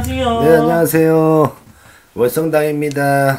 안녕하세요. 네, 안녕하세요. 월성당입니다.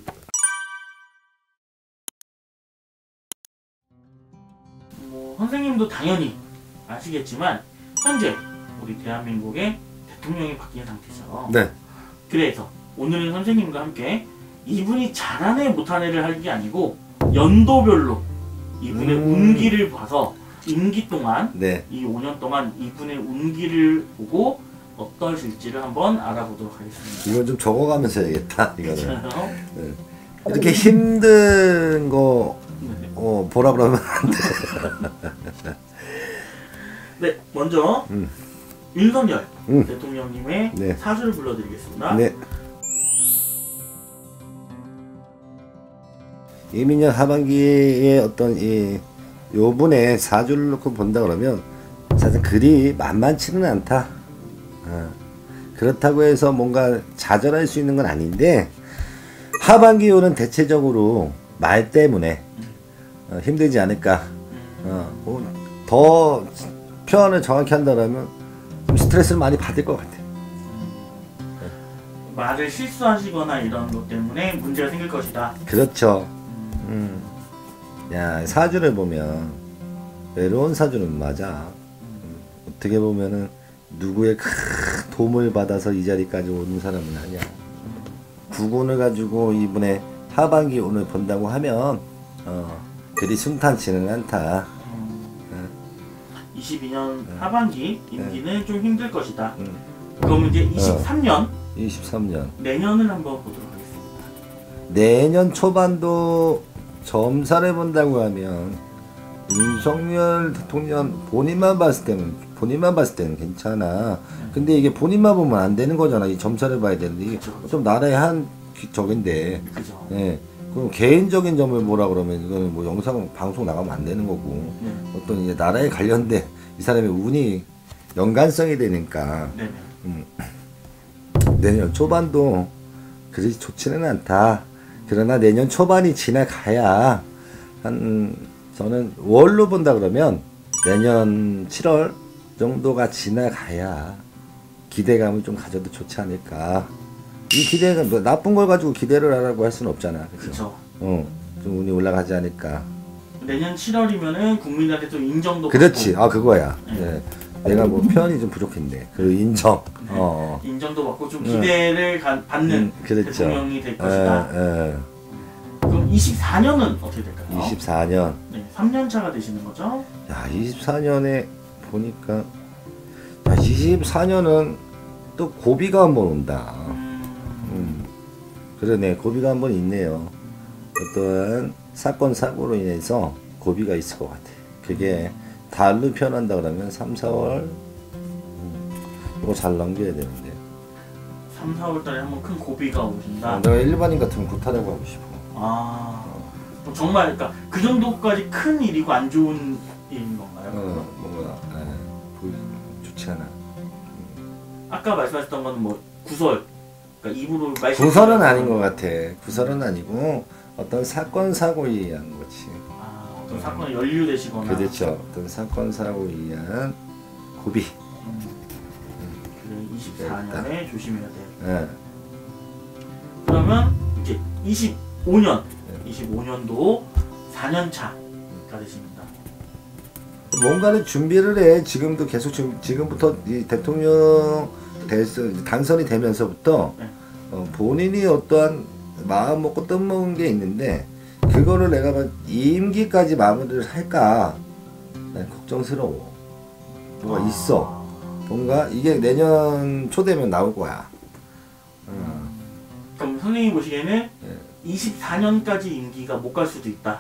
선생님도 당연히 아시겠지만 현재 우리 대한민국의 대통령이 바뀐 상태죠. 네. 그래서 오늘은 선생님과 함께 이분이 잘한 애 못한 애를 할 게 아니고 연도별로 이분의 운기를 봐서 임기 동안 네. 이 5년 동안 이분의 운기를 보고 어떠실지를 한번 알아보도록 하겠습니다. 이건 좀 적어가면서 해야겠다. 이거는. 그렇죠? 네. 이렇게 힘든 거 네. 보라 그러면 안 돼. 네, 먼저 윤석열 음. 대통령님의 네. 사주를 불러드리겠습니다. 네. 이민년 하반기에 어떤 요분의 사주를 놓고 본다 그러면 사실 그리 만만치는 않다. 그렇다고 해서 뭔가 좌절할 수 있는 건 아닌데 하반기 요는 대체적으로 말 때문에 힘들지 않을까. 더 표현을 정확히 한다면 좀 스트레스를 많이 받을 것 같아. 말을 실수하시거나 이런 것 때문에 문제가 생길 것이다. 그렇죠. 야, 사주를 보면 외로운 사주는 맞아. 어떻게 보면은 누구의 큰 도움을 받아서 이 자리까지 오는 사람은 아니야. 구군을 가지고 이분의 하반기 운을 본다고 하면 그리 순탄치는 않다. 22년 하반기 임기는 좀 힘들 것이다. 그럼 이제 23년 23년 내년을 한번 보도록 하겠습니다. 내년 초반도 점사를 본다고 하면 윤석열 대통령 본인만 봤을 때는 괜찮아. 근데 이게 본인만 보면 안 되는 거잖아. 이 점사를 봐야 되는데 이게 좀 나라의 한 적인데. 그죠. 예. 그럼 개인적인 점을 보라 그러면 이거는 뭐 영상 방송 나가면 안 되는 거고. 어떤 이제 나라에 관련된 이 사람의 운이 연관성이 되니까. 내년 초반도 그리 좋지는 않다. 그러나 내년 초반이 지나가야 저는 월로 본다 그러면 내년 7월 정도가 지나가야 기대감을 좀 가져도 좋지 않을까. 이 기대가 뭐 나쁜 걸 가지고 기대를 하라고 할 수는 없잖아. 그렇죠. 좀 운이 올라가지 않을까. 내년 7월이면은 국민한테 좀 인정도 그렇지. 받고, 그거야. 네. 내가 뭐 표현이 좀 부족했네. 그 인정. 인정도 받고 좀 기대를 받는 그렇죠. 대통령이 될 것이다. 그럼 24년은 어떻게 될까요? 24년. 네, 3년 차가 되시는 거죠? 야, 24년에 보니까 24년은 또 고비가 한번 온다. 그러네. 고비가 한번 있네요. 어떠한 사건 사고로 인해서 고비가 있을 것 같아. 그게 달로 표현한다 그러면 3, 4월 이거 잘 넘겨야 되는데 3, 4월 달에 한번 큰 고비가 오신다. 내가 일반인 같으면 구타라고 하고 싶어. 뭐 정말 그러니까 그 정도까지 큰 일이고 안 좋은 일인 건가요? 뭔가 좋지 않아. 아까 말씀하셨던 건 뭐 구설, 그러니까 입으로 구설은 아닌 것 같아. 구설은 아니고 어떤 사건 사고에 의한 거지. 어떤 사건에 연루되시거나. 그렇죠. 어떤 사건 사고에 의한 고비. 그래, 24년에 조심해야 돼요. 네. 그러면 이제 25년도 4년 차가 되십니다. 뭔가를 준비를 해. 지금도 계속 지금부터 이 대통령 당선이 되면서부터 본인이 어떠한 마음 먹고 뜻 먹은 게 있는데 그거를 내가 임기까지 마무리를 할까 난 걱정스러워. 뭐가 있어. 뭔가 이게 내년 초 되면 나올 거야. 그럼 선생님이 보시기에는 24년까지 임기가 못 갈 수도 있다.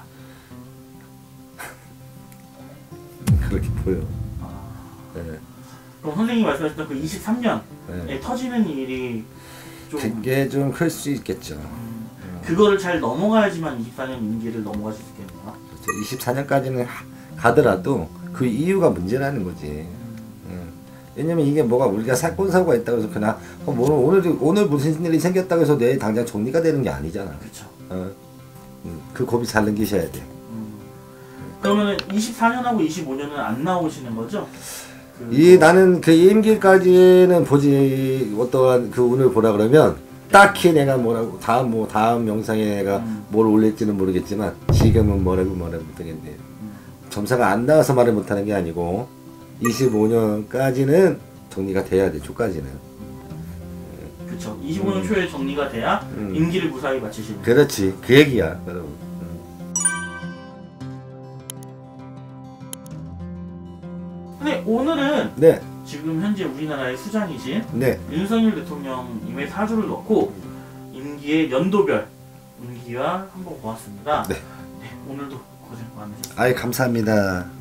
그렇게 보여. 그럼 선생님이 말씀하셨던 그 23년에 터지는 일이 좀 그게 좀 클 수 있겠죠. 그거를 잘 넘어가야지만 24년 임기를 넘어갈 수 있겠네요. 그렇죠. 24년까지는 가더라도 그 이유가 문제라는 거지. 왜냐면 이게 뭐가 우리가 사건 사고가 있다고 해서 그냥 오늘 무슨 일이 생겼다고 해서 내일 당장 정리가 되는 게 아니잖아. 그렇죠. 그 고비 잘 넘기셔야 돼. 그러면은 24년하고 25년은 안 나오시는 거죠? 나는 그 임기까지는 보지 어떠한 그 운을 보라 그러면 딱히 내가 뭐라고 다음 영상에 내가 뭘 올릴지는 모르겠지만 지금은 뭐라고 못하겠네요. 점사가 안 나와서 말을 못하는 게 아니고 25년까지는 정리가 돼야 돼. 초까지는. 그렇죠. 25년 초에 정리가 돼야 임기를 무사히 마치시는. 그렇지. 그 얘기야. 여러분. 근데 오늘은 네. 지금 현재 우리나라의 수장이신 네. 윤석열 대통령님의 사주를 넣고 임기의 연도별 운기와 한번 보았습니다. 네. 네, 오늘도 고생 많으셨습니다. 아이 감사합니다.